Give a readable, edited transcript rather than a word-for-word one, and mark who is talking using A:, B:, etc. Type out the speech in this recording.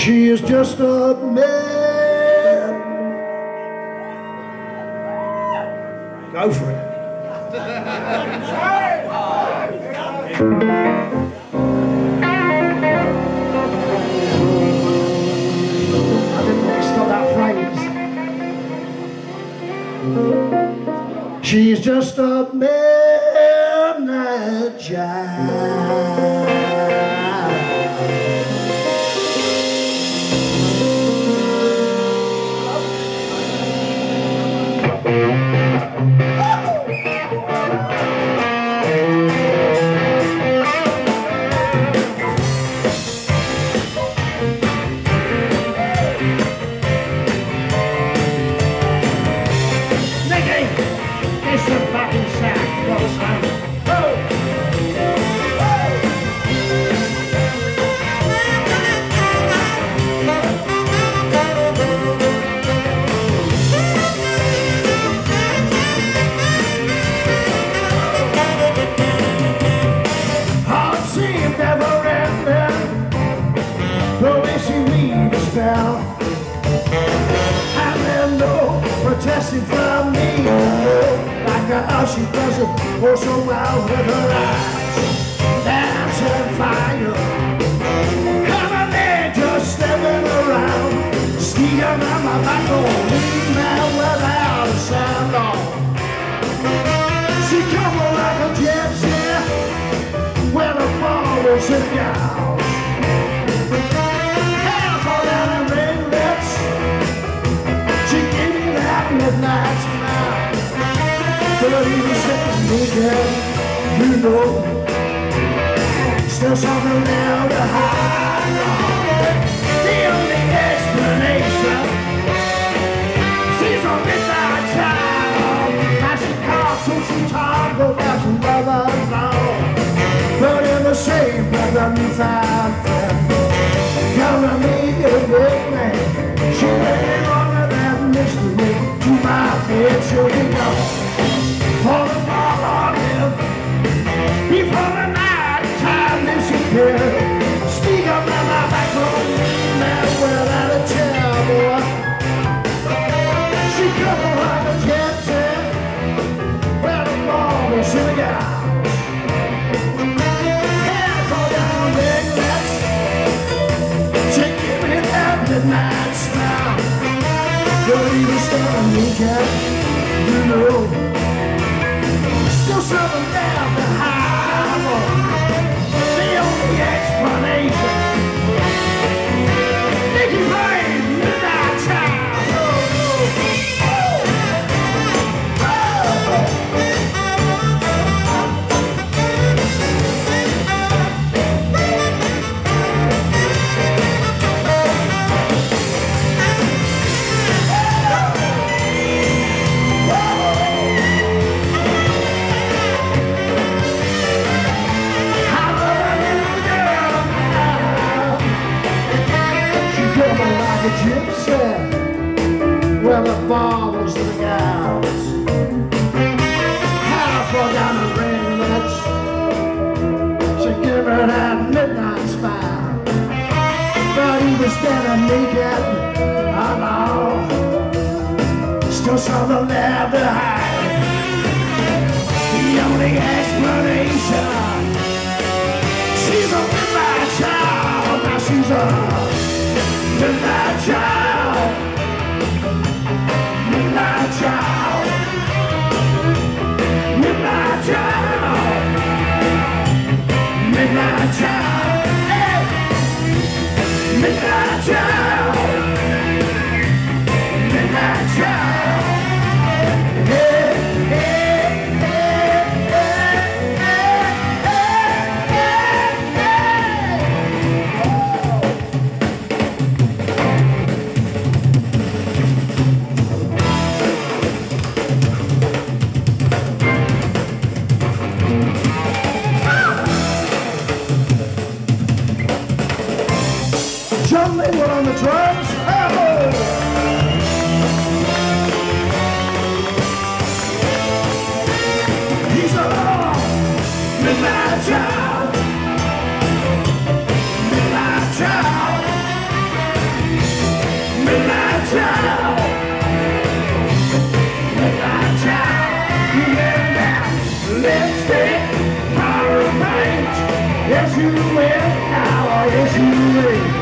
A: She is just a man. Go for it. I didn't want to stop that phrase. She's just a midnight child. Protesting from me, like how she does it oh so well with her eyes, dancing fire. Come on there, just stepping around, sneaking on my back home, leaving out without a sound on. She come on like a gypsy, when the ball was in the house. Hair fall down her ringlets, she gave me that midnight smile. But even saying naked, you know, still something there to hide on. The only explanation, she's a midnight child. Now she calls, so she talks about some brothers long. But in the same breath, I'm newfound friend. Gonna make it a big man. She ain't longer than mystery to my head, she'll be gone. For the ball on him, before the night time disappears. Speak up in my back home, man, without a chair, boy. She comes like a gypsy, where the ball is in the house. Hair fall down ringlets, she give me that midnight smile. But even standing naked, you know, still something down the highway. The only explanation, Nicky Payne, midnight child. Like a gypsy, where the baubles in the gals. How far down the ringlets, she gave her that midnight smile. But he was standing naked, I know, still something there to hide. The only explanation, she's a midnight child. Now she's a midnight child, midnight child, midnight child, midnight child, hey. Midnight child, midnight child, hey, hey, hey, hey, hey, hey, John Maywood on the drums. Oh! He's a midnight child, midnight child, Yes, you will. Now, yes, you will.